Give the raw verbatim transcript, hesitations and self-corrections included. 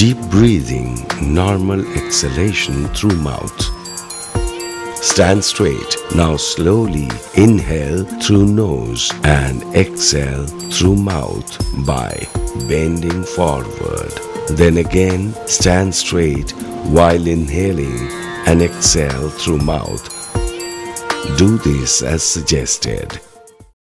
Deep breathing, normal exhalation through mouth. Stand straight. Now slowly inhale through nose and exhale through mouth by bending forward. Then again stand straight while inhaling and exhale through mouth. Do this as suggested.